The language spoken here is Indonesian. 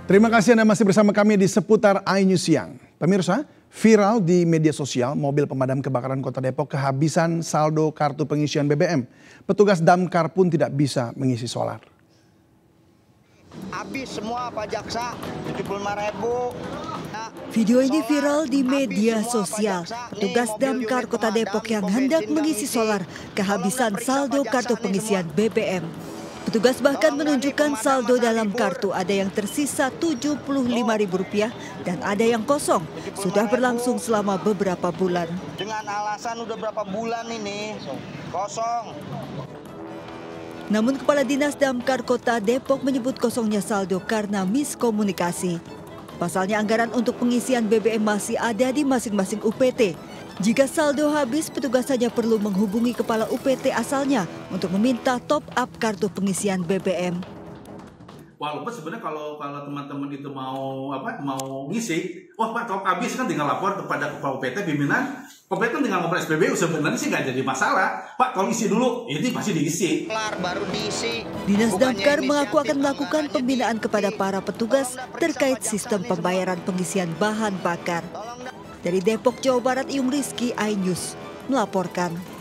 Terima kasih Anda masih bersama kami di seputar iNews Siang. Pemirsa, viral di media sosial mobil pemadam kebakaran Kota Depok kehabisan saldo kartu pengisian BBM. Petugas damkar pun tidak bisa mengisi solar. Habis semua Pak Jaksa, 75.000. Video ini viral di media sosial. Petugas damkar Kota Depok yang hendak mengisi solar kehabisan saldo kartu pengisian BBM. Petugas bahkan menunjukkan saldo dalam kartu ada yang tersisa Rp75.000 dan ada yang kosong. Sudah berlangsung selama beberapa bulan. Dengan alasan udah berapa bulan ini kosong. Namun Kepala Dinas Damkar Kota Depok menyebut kosongnya saldo karena miskomunikasi. Pasalnya anggaran untuk pengisian BBM masih ada di masing-masing UPT. Jika saldo habis, petugas saja perlu menghubungi kepala UPT asalnya untuk meminta top up kartu pengisian BBM. Walaupun sebenarnya kalau teman-teman itu mau ngisi, wah Pak top habis kan tinggal lapor kepada kepala UPT pimpinan, UPT tinggal ngobrol SPBU sebenarnya sih nggak jadi masalah. Pak tolong isi dulu, ini pasti diisi. Baru diisi. Dinas Damkar mengaku akan melakukan pembinaan kepada para petugas terkait sistem pembayaran pengisian bahan bakar. Dari Depok, Jawa Barat, Iyung Rizky, iNews melaporkan.